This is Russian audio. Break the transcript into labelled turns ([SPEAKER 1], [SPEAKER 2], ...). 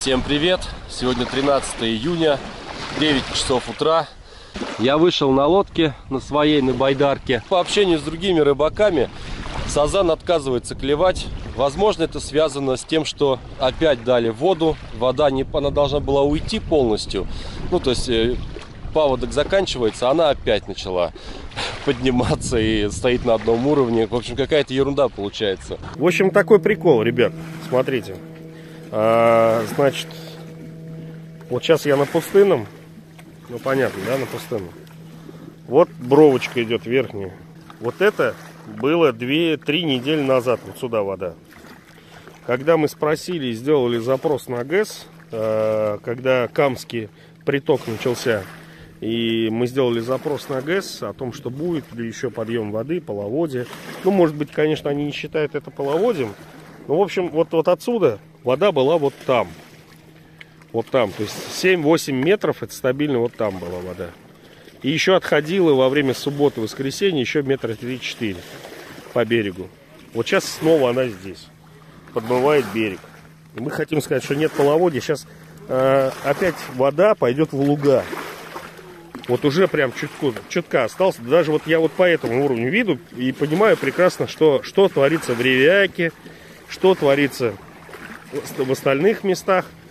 [SPEAKER 1] Всем привет! Сегодня 13 июня, 9 часов утра. Я вышел на лодке на своей, на байдарке. По общению с другими рыбаками сазан отказывается клевать. Возможно, это связано с тем, что опять дали воду. Вода она должна была уйти полностью. Ну, то есть паводок заканчивается, она опять начала подниматься и стоит на одном уровне. В общем, какая-то ерунда получается.
[SPEAKER 2] В общем, такой прикол, ребят. Смотрите. Значит, вот сейчас я на пустынном. Ну, понятно, да, на пустынном. Вот бровочка идет верхняя. Вот это было 2-3 недели назад. Вот сюда вода. Когда мы спросили и сделали запрос на ГЭС, когда Камский приток начался, и мы сделали запрос на ГЭС о том, что будет ли еще подъем воды, половодье. Ну, может быть, конечно, они не считают это половодьем. Ну, в общем, вот отсюда вода была вот там. Вот там. То есть 7-8 метров, это стабильно вот там была вода. И еще отходила во время субботы, воскресенья еще метра 3-4 по берегу. Вот сейчас снова она здесь. Подмывает берег. И мы хотим сказать, что нет половодья. Сейчас опять вода пойдет в луга. Вот уже прям чутка осталось. Даже вот я вот по этому уровню виду и понимаю прекрасно, что творится в Ревяке, что творится в остальных местах.